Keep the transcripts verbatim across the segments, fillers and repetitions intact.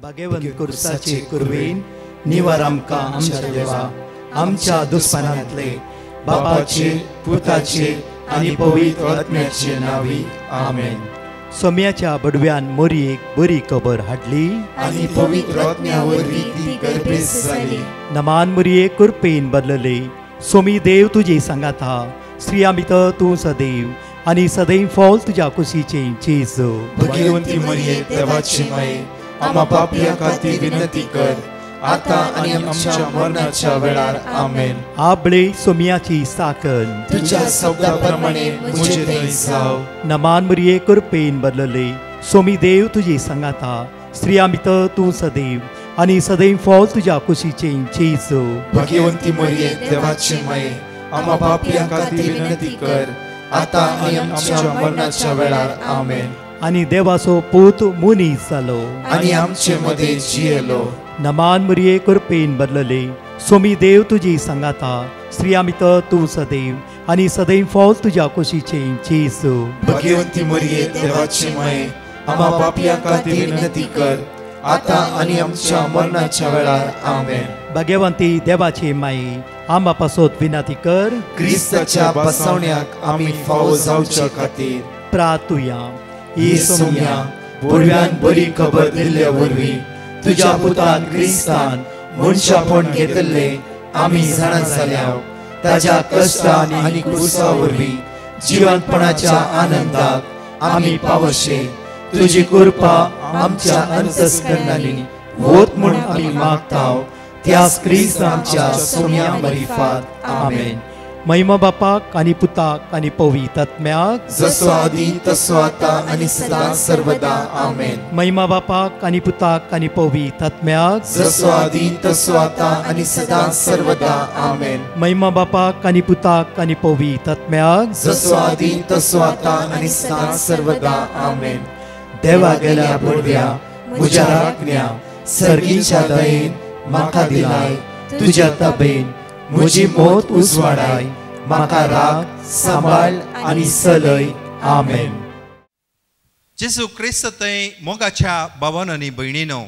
भगवंत कुर्साचे कुरवेन निवार आमकां आमच्या देवा आमच्या दुस्मनांतले बापाचे पुताचे आनी पवित्र आत्म्याचे नावी आमेन. सोम्याच्या बडव्यान मोरयेक बरी खबर हाडली आनी पवित्र आत्म्या वरवीं ती गर्भेस जाली. नमान मोरये कुरपेन बदलले सोमी देव तुजे सांगात हा स्त्रिया भितर तूं सदैव आनी सदैव फॉल तुज्या कुशीचे चेज. भगवंती मरिये देवाची माये आम्हा पापियां खातीर विनंती कर आता आनी आमच्या मरणाच्या वेळार आमेन. आबळे सोम्याची साकन तुझ्या शब्दा प्रमाणे मुझे थंय जाव. नमान मोरये कुरपेन बदलले सोमी देव तुजे सांगात हा स्त्रिया भितर तूं सदैव आनी सदैव फॉल तुज्या कुशीचे चेज. भगवंती मरिये देवाची माये आम्हा पापियां खातीर विनंती कर आता आनी आमच्या मरणाच्या वेळार आमेन. आनी देवाचो पूत मुनीस जालो आनी आमचे मदे जियेलो. नमान मोरये कुरपेन बदलले सोमी देव तुजी सांगात हा स्त्रिया भितर तूं सदैव आनी सदैव फॉल तुज्या कुशीचे चेज. भगवंती मरिये देवाची माये आम्हा पापियां खातीर विनंती कर आता आनी आमच्या मरणाच्या वेळार आमेन. भगवंती देवाचे माये आम्हा पासत विनंती कर क्रिस्ताच्या बसवण्याक आमी फावो जावच्या खातीर प्रार्थुया. ही सोम्या बडव्यान बरी खबर दिल्ल्या वरवीं तुज्या पुतान क्रिस्तान मनशापण घेतले आमी जाणा जाल्या ताज्या कश्टान आनी क्रुसा वरवीं जिवंतपणाच्या आनंदाक आमी पावशे. तुजी कृपा आमच्या अंतस्करणांनी वोत म्हूण आमी मागताव त्याच क्रिस्त आमच्या सोम्या मरिफात आमेन. महिमा बापाक आनी पुताक आनी पवित्र आत्म्याक जसो आदी तसो आता आनी सदां सर्वदा आमेन. महिमा बापाक आनी पुताक आनी पवित्र आत्म्याक जसो आदी तसो आता आनी सदां सर्वदा आमेन. महिमा बापाक आनी पुताक आनी पवित्र आत्म्याक जसो आदी तसो आता आनी सदां सर्वदा आमेन. देवा गेल्या बडव्या म्हज्या राखण्या सर्गीच्या दयेन म्हाका दिलाय तुज्या ताबेन म्हजी मोत उजवाडाय म्हाका राख सांबाळ आनी चलय आमेन. जेजू क्रिस्त थंय मोगाच्या भावान आनी भयणीनो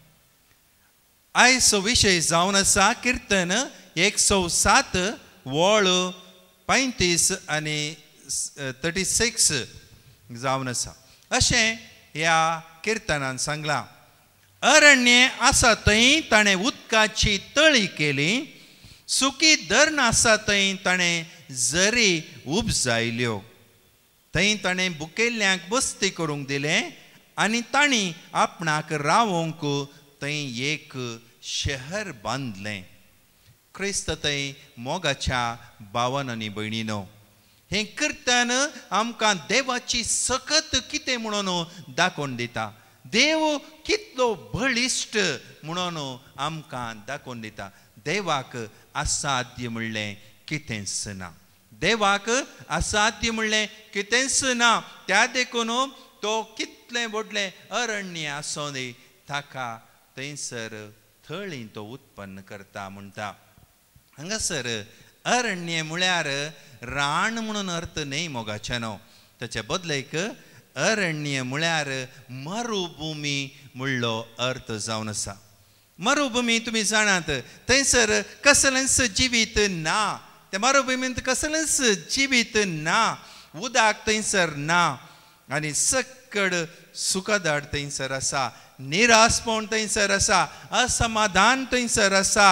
आयचो विशय जावन आसा किर्तन एक सौ सात वळ पैंतीस आनी थर्टी सिक्स जावन आसा. अशें ह्या किर्तनान सांगलां. अरण्य आसा थंय ताणें उदकाची तळी केली सुकी धरण आसा थंय ताणें झरी उपजायल्यो. थंय ताणें बुकेल्ल्यांक बस्ती करूंक दिलें आनी तांणी आपणाक रावोंक थंय एक शहर बांदलें. क्रिस्त थंय मोगाच्या भावान आनी भयणीनो हें किर्तन आमकां देवाची सकत कितें म्हणून दाखोवन दिता. देव कितलो बळिश्ट म्हणून आमकां दाखोवन दिता. देवाक असाध्य म्हणलें कितेंच ना. देवाक असाध्य म्हणलें कितेंच ना. त्या देखून तो कितलें व्हडलें अरण्य आसूं दी ताका थंयसर थळी तो उत्पन्न करता म्हणटा. हांगासर अरण्य म्हळ्यार रान म्हणून अर्थ न्ही मोगाच्यानो. ताचे बदलेक अरण्य म्हळ्यार मरुभुमी म्हणलो अर्थ जावन आसा. मरुभुमी तुमी जाणात थंयसर कसलेंच जिवीत ना. त्या मरुभुमींत कसलेंच जिवीत ना. उदक थंयसर ना आनी सक्कड सुखदाड थंयसर आसा. निरासपण थंयसर आसा. असमाधान थंयसर आसा.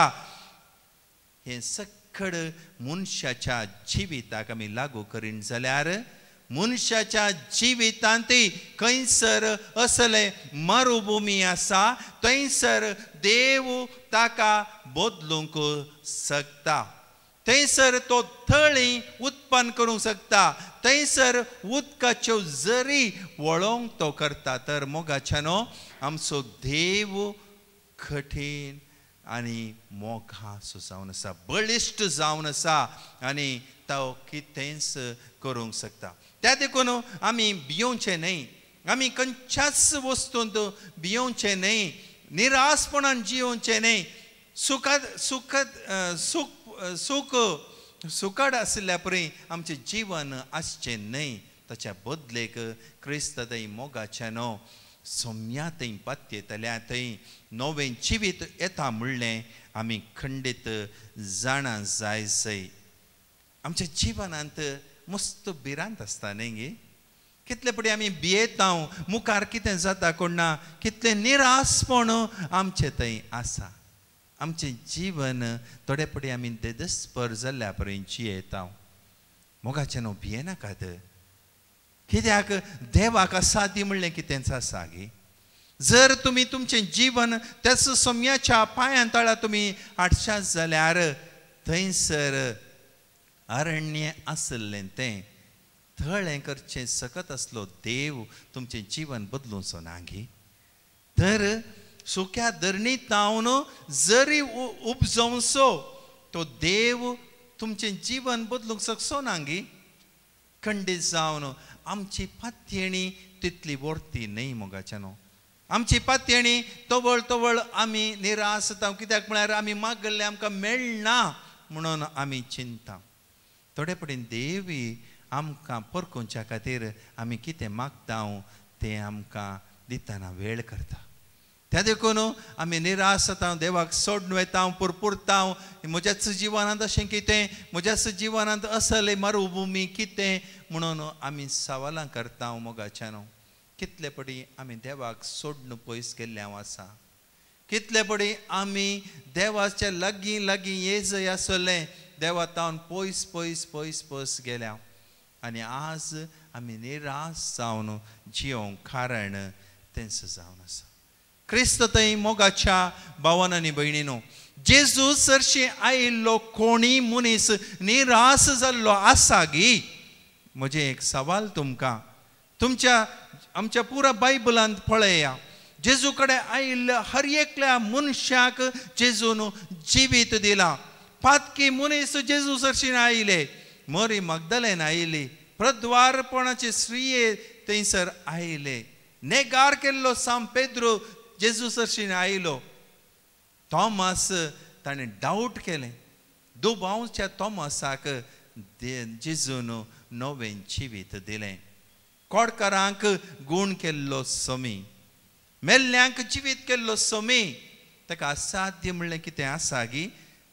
हें सक्कड मनशाच्या जिविताक आमी लागू करीन जाल्यार मनशाच्या जिवितांत खंयसर असले मरुभुमी आसा थंयसर देव ताका बदलूंक शकता. थंयसर तो थळी उत्पन्न करूंक शकता. थंयसर उदकाच्यो झरी वळोवंक तो करता. तर मोगाच्यानो आमचो देव कठीण आनी मोगाचो जावन आसा. बळिश्ट जावन आसा आनी तो कितेंच करूंक शकता. त्या देखून आमी भियोवचें न्ही. आमी खंयच्याच वस्तूंत भियोवचें न्ही. निरासपणान जियोवचें न्ही. सुखाद सुखद सुख सूख सुखद आसल्या परी आमचें जीवन आसचें न्ही. ताच्या बदलेक क्रिस्त थंय मोगाच्यानो सोम्या थंय पात येतल्या थंय नवें जिवीत येता म्हणलें आमी खंडीत जाणा जाय सय. आमच्या जिवनांत मस्त भिरांत आसता न्ही गे. कितले पडी आमी भियेता मुखार कितें जाता कोण ना. कितले निरासपण आमचे थंय आसा. आमचें जीवन थोडे पडी आमी देदस्पर जाल्ल्या पर्यंत जियेता. मोगाचें न्हू भियेनाकात. कित्याक देवाक असाध्य म्हणलें कितेंच आसा गे. जर तुमी तुमचें जीवन त्याच सोम्याच्या पांयां तळा तुमी हाडशात जाल्यार थंयसर अरण्य आसलें तें थळें करचें सकत आसलो देव तुमचें जीवन बदलूचो ना गे. तर सुक्या धरणीत जावन जरी उपजवचो तो देव तुमचें जीवन बदलूंक शकचो ना गे. खंडीत जावन आमची पातयेणी तितली वर्ती न्ही मोगाच्यानो. आमची पातयेणी तवळ तवळ आमी निराश जाता. कित्याक म्हळ्यार आमी मागल्लें आमकां मेळना म्हणून आमी चिंता. थोडे पडेन देवी आमकां परखुच्या खातीर आमी कितें मागता तें आमकां दितना वेळ करता. त्या देखून आमी निराश जाता. देवाक सोडून वयता पुरपुरता. म्हज्याच जिवनांत अशें कितें, म्हज्याच जिवनांत असले मरुभुमी कितें म्हणून आमी सवालां करता मोगाच्यानो. कितले पडी आमी देवाक सोडून पयस गेल्ले आसा. कितले पडी आमी देवाच्या लागीं लागीं येजय आसले देवा तावन पयस पयस पयस पयस गेल्या. आनी आज आमी निराश जावन जियोंक कारण तेंच जावन आसा. क्रिस्त थंय मोगाच्या भावान आनी भयणीनो, जेजू सरशी आयिल्लो कोणी मनीस निराश जाल्लो आसा गी. म्हजें एक सवाल तुमकां. तुमच्या आमच्या पुरा बायबलांत पळया. जेजू कडेन आयिल्ल्या हर एकल्या मनशाक जेजून जिवीत दिलां. पातकी मनीस जेजू सरशीन आयिले. मरी मगदलेन आयिली. प्रद्वारपणाचे स्त्रिये थंयसर आयले. नेगार केल्लो सांब पेद्रू जेजू सरशीन आयलो. थॉमस ताणें डावट केलें. दुबावच्या थॉमसाक जेजून नवें जिवीत दिलें. कोडकारांक गूण केल्लो सोमी, मेल्ल्यांक जिवीत केल्लो सोमी. ताका असाध्य म्हणलें कितें आसा गी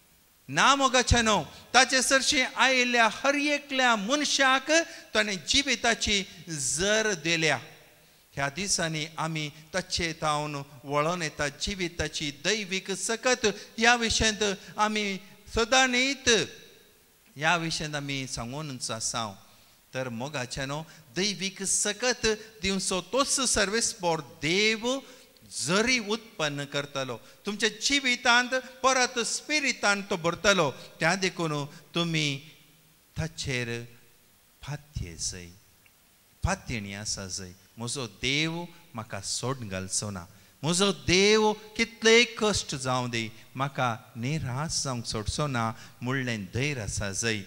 ना मोगाच्यानो. ताचे सरशी आयिल्ल्या हर एकल्या मनशाक ताणें जिविताची जर दिल्या. ह्या दिसांनी आमी ताचे तावन वळोन येता जिविताची दैवीक सकत. ह्या विशयांत आमी सदां न्हीत ह्या विशयांत आमी सांगूनच आसा. तर मोगाच्यानो दैवीक सकत दिवचो तोच सर्वेस्पोर देव जरी उत्पन्न करतलो. तुमच्या जिवितांत परत स्पिरितांत तो भरतलो. त्या देखून तुमी ताचेर फात्ये जाय. फात्यणी आसा जाय. म्हजो देव म्हाका सोडून घालचो ना. म्हजो देव कितलेय कश्ट जावं दी म्हाका निराश जावंक सोडचो ना म्हणलें धैर्य आसा जाय.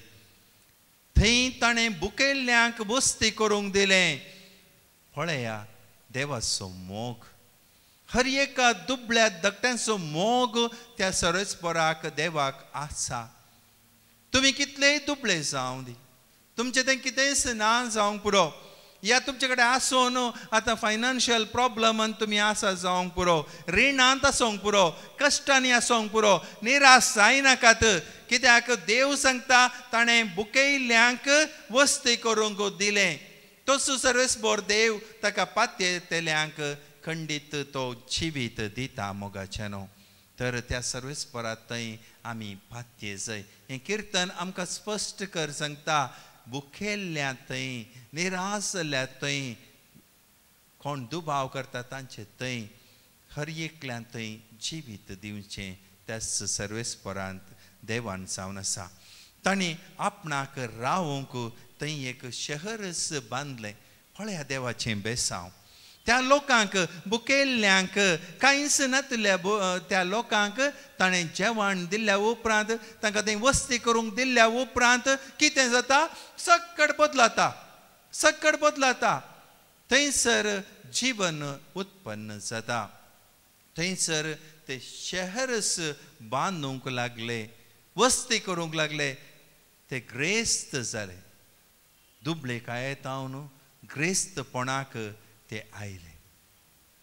थंय ताणें बुकेल्ल्यांक वस्ती करूंक दिलें. पळया देवाचो मोग. हर एका दुबळ्या धाकट्यांचो मोग त्या सर्वेस्पराक देवाक आसा. तुमी कितलेय दुबळे जावं दी, तुमचें तें कितेंच ना जावंक पुरो, या तुमचे कडेन आसून आतां फायनान्शियल प्रॉब्लमान तुमी आसा जावंक पुरो, रिणांत आसूंक पुरो, कश्टांनी आसूंक पुरो, निराश जायनाकात. कित्याक देव सांगता ताणें बुकेल्ल्यांक वस्ती करूंक दिलें. तोच सर्वेस्पोर देव ताका पातये येतल्यांक खंडीत तो जिवीत दिता मोगाच्यानो. तर त्या सर्वेस्परात थंय आमी पातये जाय. हें किर्तन आमकां स्पश्ट कर सांगता. बुकेल्ल्या थंय, निराश जाल्ल्या थंय, कोण दुबाव करता तांचे थंय हर एकल्यान थंय जिवीत दिवचें त्याच सर्वेस्परांत देवान जावन आसा. तांणी आपणाक रावूंक थंय एक शहरच बांदलें. पळया देवाचें बेसांव. त्या लोकांक बुकेल्ल्यांक कांयच नातल्या त्या लोकांक ताणें जेवण दिल्ल्या उपरांत तांकां थंय वस्ती करूंक दिल्ल्या उपरांत कितें जाता, सक्कड बदलता. सक्कड बदलता. थंयसर जीवन उत्पन्न जाता. थंयसर ते शहरच बांदूंक लागले, वस्ती करूंक लागले. ते ग्रेस्त जाले. दुबळे कायेतावन ग्रेस्तपणाक ते आयले.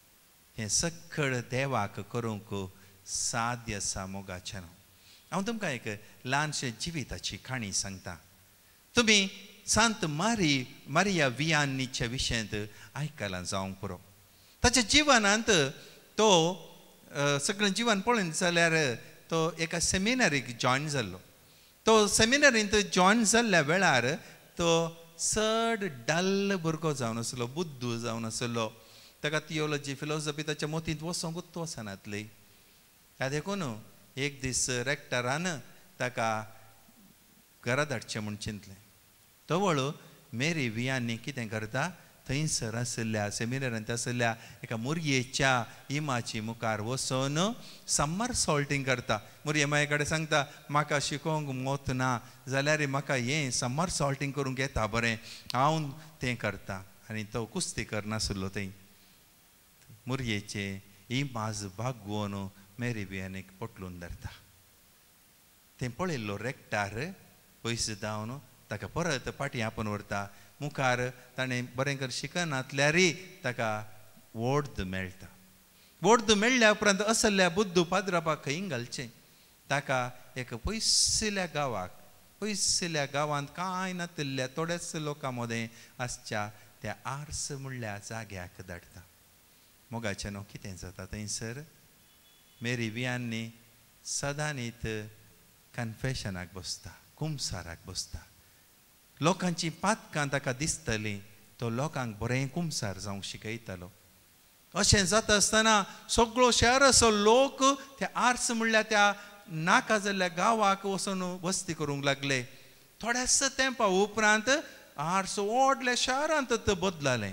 हें सगळ देवाक करूंक साध्य आसा मोगाचें हांव तुमकां एक ल्हानशें जिविताची काणी सांगता तुमी सांत मारी मारिया वियान्नीच्या विशयांत आयकलां जावंक पुरो ताच्या जिवनांत तो सगळें जिवन पळयलें जाल्यार तो एका सेमिनारीक जॉयन जाल्लो तो सेमिनारींत जॉयन जाल्ल्या वेळार तो चड डल्ल भुरगो जावन आसलो बुद्धू जावन आसलो ताका थियोलॉजी फिलॉसॉफी ताच्या मोतींत वचोंकूच वचनातली ह्या देखून एक दीस रेक्टरान ताका घरा धाडचें म्हूण चिंतलें तो वळू मेरी वियान्नी कितें करता थंयसर आसल्या सेमिनारांत आसल्या एका मुरयेच्या इमाची मुखार वचून समर सॉल्टिंग करता मुरये माये कडेन सांगता म्हाका शिकोवंक मोत ना जाल्यार म्हाका हें समर सॉल्टिंग करूंक येता बरें हांव तें करता आनी तो कुस्ती करनासलो थंय मुरयेचे इमाज भागोवन मेरी वियान्नीक पटलून धरता तें पळयल्लो रेक्टार पयस धांवन ताका परत फाटीं आपोवन व्हरता मुखार ताणें बरें कर शिकनातल्यारय ताका वोर्द मेळटा वोर्द मेळ्ळ्या उपरांत असल्या बुद्धू पाद्रापाक खंय घालचें ताका एक पयसल्या गांवाक पयसल्या गांवांत कांय नातिल्ल्या थोड्याच लोकां मदें आसच्या त्या आर्स म्हणल्या जाग्याक धाडटा मोगाचें न्हू कितें जाता थंयसर मेरी वियान्नी सदांच कन्फेशनाक बसता कुमसाराक बसता लोकांची पातकां ताका दिसतलीं तो लोकांक बरें कुमसार जावंक शिकयतालो अशें जाता आसतना सगळो शहर असो लोक त्या आर्स म्हणल्यार त्या नाका जाल्ल्या गांवाक वचून वस्ती करूंक लागले थोड्याच तेंपा उपरांत आर्स व्हडल्या शारांत बदललें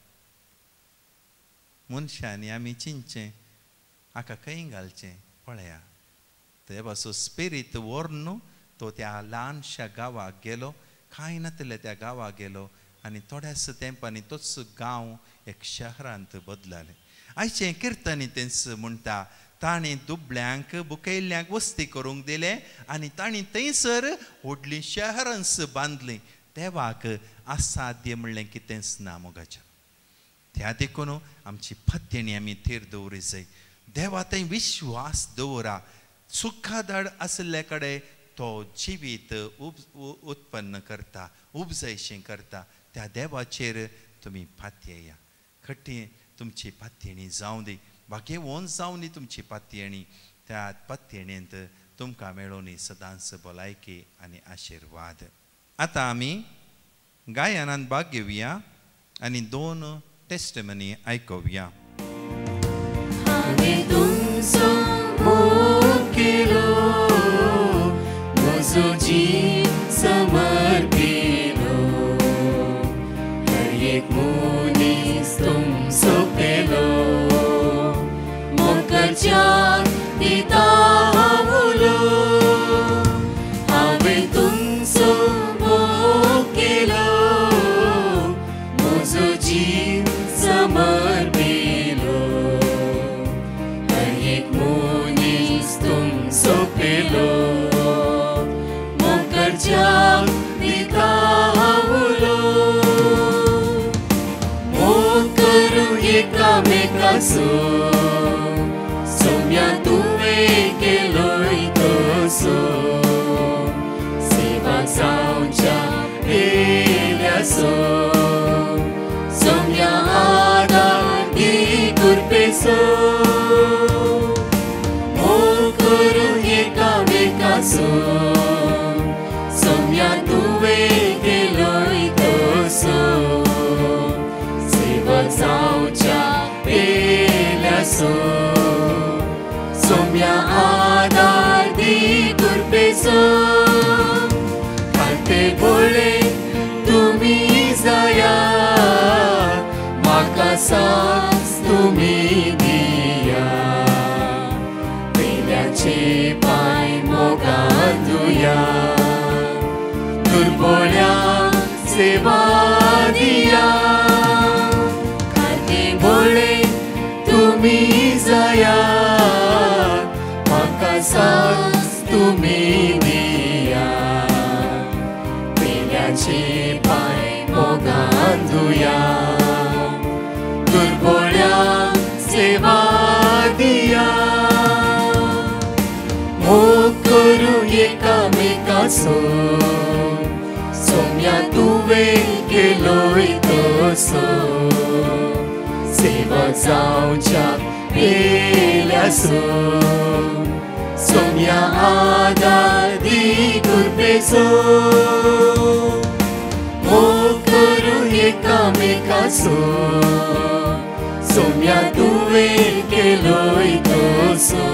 मनशांनी आमी चिंतचें हाका खंय घालचें पळया ते पासून स्पिरीट व्हरून तो त्या ल्हानशा गांवाक गेलो कांय नातल्या त्या गांवाक गेलो आनी थोड्याच तेंपांनी तोच गांव एक शहरांत बदललें आयचें किर्तनी तेंच म्हणटा ताणें दुबळ्यांक बुकेल्ल्यांक वस्ती करूंक दिलें आनी ताणीं थंयसर व्हडलीं शहरांच बांदलीं देवाक असाध्य म्हणलें कितेंच ना मोगाचें त्या देखून आमची फात्यणी आमी थेर दवरूंक जाय देवा थंय विश्वास दवरा सुखादड आसले कडेन तो जिवीत उत्पन्न करता उपजयशें करता त्या देवाचेर तुमी फात्येया खटी तुमची फात्यणी जावं दी भाग्यवंत जावं दी तुमची फात्यणी त्या फात्यणेंत तुमकां मेळोनी सदांच भलायकी आनी आशिर्वाद आतां आमी गायनांत भाग घेवया आनी दोन टेस्टमनी आयकुया जीव समर्पिलो हर एक मुनीस तुम सोपेलो मोकच्या पिता हावलो हांवें तुमचो मोग केलो म्हजो जीव समर्पिलो हर एक मुनीस तुम सोपेलो पिता हावलो मोग करूं एकामेकाचो सोम्या तुवें केलोय तसो सेवा जावच्या पेल्याचो सोम्या आदार दी कुरपेचो मोग करूं एकामेकाचो सोम्या तुवें केलोय तसो सेवा जावच्या पेल्याचो सोम्या आदार दी कुरपेचो खाते बोळे तुमी जाया म्हाका सास तुमी दिया पेल्याचे पांय मोगान धुया दुर्बळ्या सेवा दिया खाते बोळे तुमी जाया म्हाका सास तुमी दिया पेल्याचे पांय मोगान धुया दुर्बळ्या सेवा सो सोम्या तुवें केलोय तसो सेवा जावच्या पेल्यासो सोम्या आदार दी कृपेचो मोग करू एकामेकाचो सोम्या तुवें केलोय तसो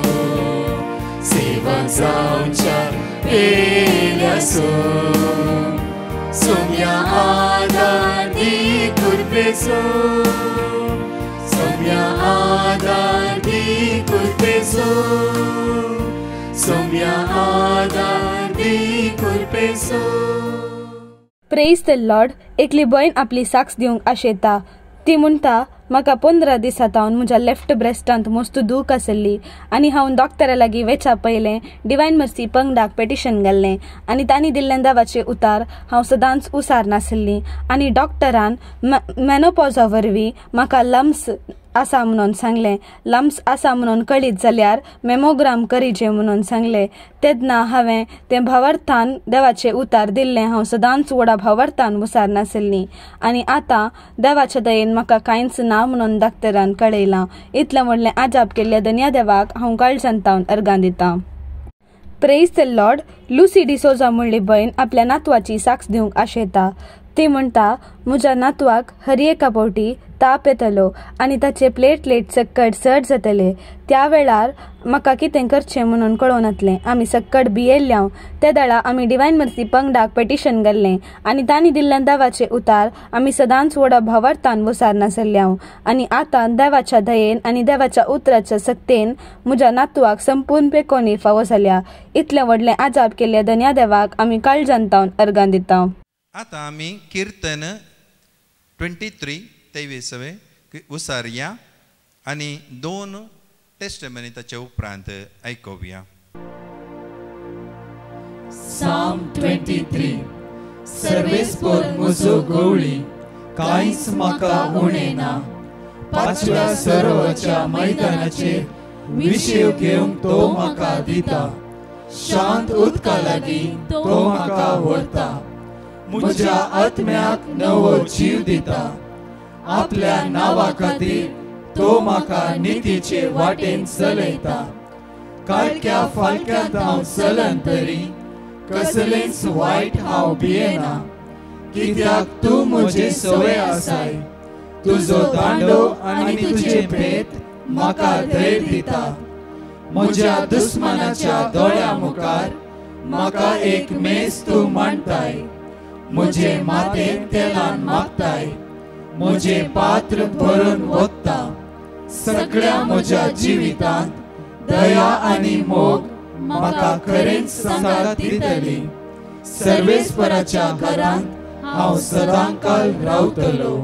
सेवा जावच्या पेल्यासो सोम्या आदार दी कृपेचो सोम्या आदार दी कृपेचो सोम्या आदार दी कृपेचो. Praise the lord. एकली बहीण आपली साक्ष दिवंक आशेता. ती म्हणटा म्हाका पंदरा दीस जावन म्हज्या लेफ्ट ब्रेस्टांत मस्त दूख आसली आनी हांव डॉक्टरा लागीं वेचा पयलें डिवायन मर्सी पंगडाक पेटिशन घाल्लें आनी तांणी दिल्लें दावाचे उतार हांव सदांच उसार नासली आनी डॉक्टरान मेनोपॉजा वरवीं म्हाका लम्स आसा म्हणून सांगलें. लम्स आसा म्हणून कळीत जाल्यार मेमोग्राम करीचें म्हणून सांगलें. तेन्ना हांवें तें भावार्थान देवाचें उतार दिल्लें. हांव सदांच व्हडा भावार्थान उसार नासली आनी आतां देवाच्या दयेन म्हाका कांयच ना म्हणून डॉक्टरान कळयलां. इतलें व्हडलें आजाप केल्ल्या धन्या देवाक हांव काळजांतावन अर्गां दितां. Praise the lord. Lucy D'Souza म्हणली बहीण आपल्या नातवाची साक्ष दिवंक आशेता. ती म्हणटा म्हज्या नातवाक हर एका फावटी ताप येतलो आनी ताचे प्लेटलेट सक्कट चड जातले. त्या वेळार म्हाका कितें करचें म्हणून कळोन येतलें. आमी सक्कट भियेल्ल्या. त्या दाळा आमी डिवायन मर्सी पंगडाक पेटिशन घाल्लें आनी तांणी दिल्ल्या देवाचे उतार आमी सदांच व्हडा भावार्थान वसार नासल्या आनी आतां देवाच्या दयेन आनी देवाच्या उतराच्या सक्तेन म्हज्या नातवाक संपूर्ण पेकोनी फावो जाल्या. इतलें व्हडलें आजाप केल्ल्या धन्या देवाक आमी काळजांतावन अर्गां दिता. आतां आमी किर्तन ट्वेंटी थ्री तेविसावे उसारया आनी दोन टेस्टमनी ताचे उपरांत आयकुया. साम ट्वेंटी थ्री. सर्वेस्पर म्हजो गवळी कांयच म्हाका उणें ना. पांचव्या सरोवराच्या मैदानाचेर विशेव घेवंक तो म्हाका दिता. शांत उदका लागीं तो म्हाका व्हरता. म्हज्या आत्म्याक नवो जीव दिता. आपल्या नांवा खातीर तो म्हाका नितीचे वाटेन चलयता. काळक्या फालक्यांत हांव चलन तरी कसलेंच वायट हांव भियेना. कित्याक तूं म्हजे सवय आसाय. तुजो दांडो आनी तुजे पेत म्हाका धैर्य दिता. म्हज्या दुस्मानाच्या दोळ्या मुखार म्हाका एक मेज तूं मांडटाय. म्हजे माथेर तेलान मागताय. म्हजे पात्र भरून ओतता. सगळ्या म्हज्या जिवितांत दया आनी मोग म्हाका खरेंच सांगात दितली. सर्वेस्पराच्या घरांत हांव सदांकाल रावतलो.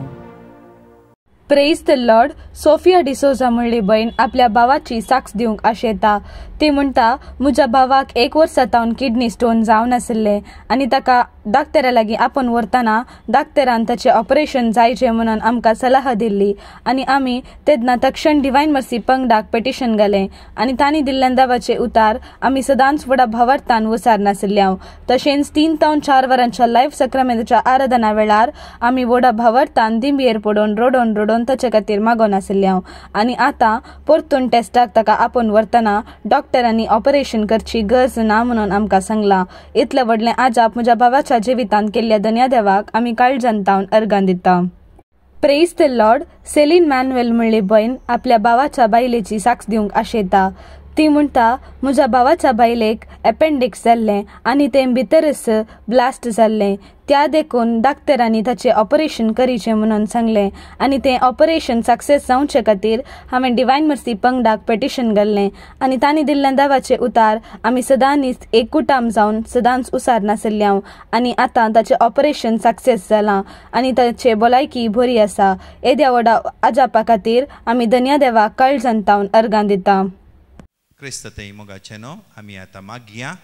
Praise the lord. Sophia D'Souza म्हणली बहीण आपल्या भावाची साक्ष दिवंक आशेता. ती म्हणटा म्हज्या भावाक एक वर्सा जावन किडनी स्टोन जावन आसले आनी ताका डॉक्टरा लागीं आपोवन व्हरतना डॉक्टरान ताचें ऑपरेशन जायचें म्हणून आमकां सलाह दिल्ली आनी आमी तेन्ना तक्षण डिवायन मर्सी पंगडाक पेटिशन घालें आनी तांणी दिल्ल्या देवाचे उतार आमी सदांच व्हडा भावार्थान वसार नासल्या. तशेंच तीन तावन चार वरांच्या लायफ सक्रामेंताच्या आराधना वेळार आमी व्हडा भावार्थान दिंबयेर पडोवन रडोन रडोन ताचे खातीर मागोन आसल्या आनी आतां परतून टेस्टाक ताका आपोवन व्हरतना डॉक्टरांनी ऑपरेशन करची गरज ना म्हणून आमकां सांगलां. इतलें व्हडलें आजाप म्हज्या भावाच्या जिवितांत केल्ल्या धन्या देवाक आमी काळजांतावन अर्गां दिता. Praise the lord. Celine Manuel म्हणली बहीण आपल्या भावाच्या बायलेची साक्ष दिवंक आशेता. ती म्हणटा म्हज्या भावाच्या बायलेक एपेंडिक्स जाल्लें आनी तें भितरच ब्लास्ट जाल्लें. त्या देखून डॉक्टरांनी ताचें ऑपरेशन करीचें म्हणून सांगलें आनी तें ऑपरेशन सक्सेस जावचे खातीर हांवें डिवायन मर्सी पंगडाक पेटिशन घाल्लें आनी तांणी दिल्ल्या देवाचे उतार आमी सदांच एक कुटाम जावन सदांच उसार नासल्या आनी आतां ताचें ऑपरेशन सक्सेस जालां आनी ताची भलायकी बरी आसा. येद्या व्हडा आजापा खातीर आमी धन्या देवाक काळजांतावन अर्गां दिता. क्रिस्तते मोगाचे न्हू आमी आतां मागया.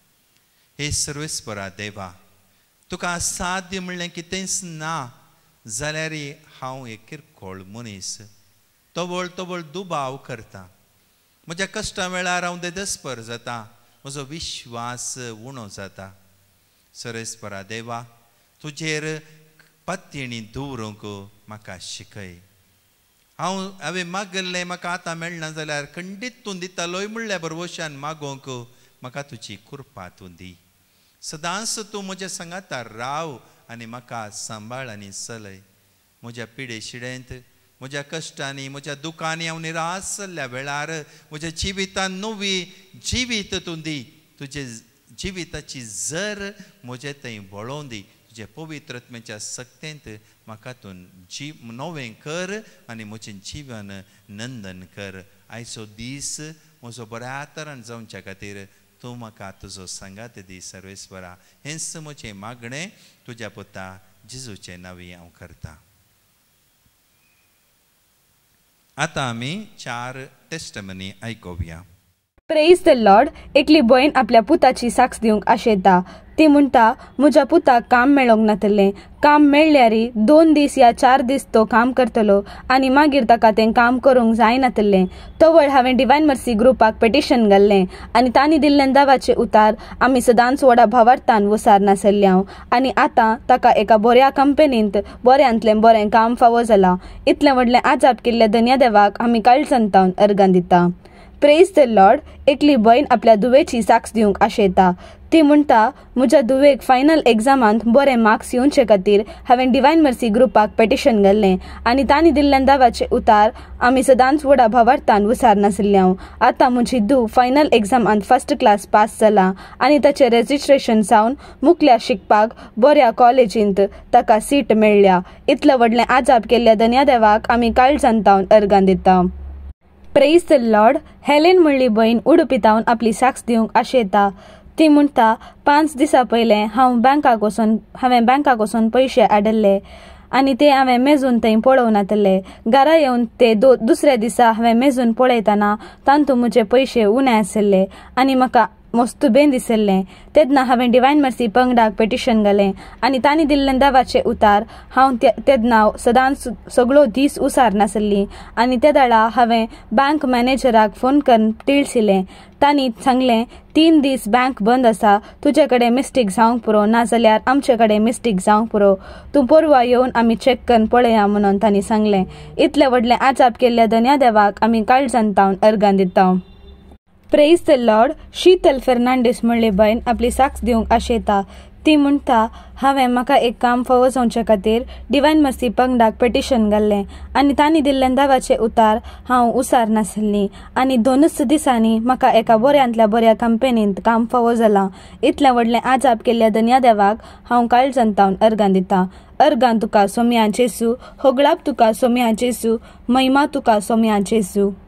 हे सर्वेस्परा देवा, तुका साध्य म्हणलें कितेंच ना जाल्यार हांव एक किरकोळ मनीस तोबळ तोबळ दुबाव करता. म्हज्या कश्टा वेळार हांव देदस्पर जाता. म्हजो विश्वास उणो जाता. सर्वेस्परा देवा, तुजेर पत्तिणी दवरूंक म्हाका शिकय. हांव हांवें मागल्लें म्हाका आतां मेळना जाल्यार खंडीत तूं दितालोय म्हणल्या बरोबरच्यान मागोवंक म्हाका तुजी कृपा तूं दी. सदांच तूं म्हज्या सांगाता राव आनी म्हाका सांबाळ आनी चलय. म्हज्या पिडे शिडेंत, म्हज्या कश्टांनी, म्हज्या दुखांनी हांव निराश जाल्ल्या वेळार म्हज्या जिवितांत नवी जिवीत तूं दी. तुजे जिविताची जर म्हजे थंय वळोवन दी. तुजे पवित्र आत्म्याच्या सक्तेंत म्हाका तूं जी नवें कर आनी म्हजें जिवन नंदन कर. आयचो दीस म्हजो बऱ्या तरान जावच्या खातीर तूं म्हाका तुजो सांगात दी. सर्वेस्परा, हेंच म्हजें मागणें तुज्या पुता जेजूचे नांवी हांव करतां. आतां आमी चार टेस्टमनी आयकुया. Praise the lord. एकली भयण आपल्या पुताची साक्ष दिवंक आशेता. ती म्हणटा, म्हज्या पुताक काम मेळोंक नातलें. काम मेळ्ळ्यारी दोन दीस या चार दीस तो काम करतलो आनी मागीर ताका तें काम करूंक जायनातलें. तवळ हांवें डिवायन मर्सी ग्रुपाक पेटिशन घाल्लें आनी तांणी दिल्लें दावाचे उतार आमी सदांच व्हडा भावार्थान वसार नासल्ल्या आनी आतां ताका एका बऱ्या कंपनींत बऱ्यांतलें बरें काम फावो जालां. इतलें व्हडलें आजाप केल्ल्या धन्या देवाक आमी काळजांतावन अर्गां दिता. Praise the lord. एकली भयण आपल्या दुवेची साक्ष दिवंक आशेता. ती म्हणटा, म्हज्या दुवेक फायनल एग्जामांत बरे मार्क्स येवचे खातीर हांवें डिवायन मर्सी ग्रुपाक पेटिशन घाल्लें आनी तांणी दिल्ल्या दावाचे उतार आमी सदांच व्हडा भावार्थान वसार नासल्ल्या. आतां म्हजी धूव फायनल एग्जामांत फर्स्ट क्लास पास जाला आनी ताचें रेजिस्ट्रेशन जावन मुखल्या शिकपाक बऱ्या कॉलेजींत ताका सीट मेळ्ळ्या. इतलें व्हडलें आजाप केल्ल्या धन्या देवाक आमी काळजांतावन अर्गां दिता. Praise the Lord. हेलेन म्हणली भयण उडुपितावन आपली साक्ष दिवंक आशेता. ती म्हणटा, पांच दिसां पयलें हांव बँकाक वचून हांवें बँकाक वचून पयशे आडल्ले आनी ते हांवें मेजून थंय पळोवनातले. घरा येवन ते दो दुसऱ्या दिसा हांवें मेजून पळयतना तांतूं म्हजे पयशे उणे आसले आनी म्हाका मस्तुबें दिसल्लें. तेन्ना हांवें डिवायन मर्सी पंगडाक पेटिशन घालें आनी तांणी दिल्लें दावाचे उतार हांव तेन्ना सदांच सगळो दीस उसार नासली आनी त्या दाडा हांवें बँक मॅनेजराक फोन करून तिळसिलें. तांणी सांगलें, तीन दीस बँक बंद आसा, तुजे कडेन मिस्टेक जावंक पुरो नाजाल्यार आमचे कडेन मिस्टेक जावंक पुरो. तूं परवा येवन आमी चॅक करून पळया म्हणून तांणी सांगलें. इतलें व्हडलें आजाप केल्ल्या धन्या देवाक आमी काळजांतावन अर्गां दिता. Praise the lord. Sheetal Fernandes म्हणली भयण आपली साक्ष दिवंक आशेता. ती म्हणटा, हांवें म्हाका एक काम फावो जावचे खातीर डिवायन मर्सी पंगडाक पेटिशन घाल्लें आनी तांणी दिल्लें दावाचे उतार हांव उसार नासली आनी दोनूच दिसांनी म्हाका एका बऱ्यांतल्या बऱ्या कंपनींत काम फावो जालां. इतलें व्हडलें आजाप केल्ल्या धन्या देवाक हांव काळजांतावन अर्गां दिता. अर्गां तुका सोम्या जेसू, होगळाप तुका सोम्या जेसू, महिमा तुका सोम्या जेसू.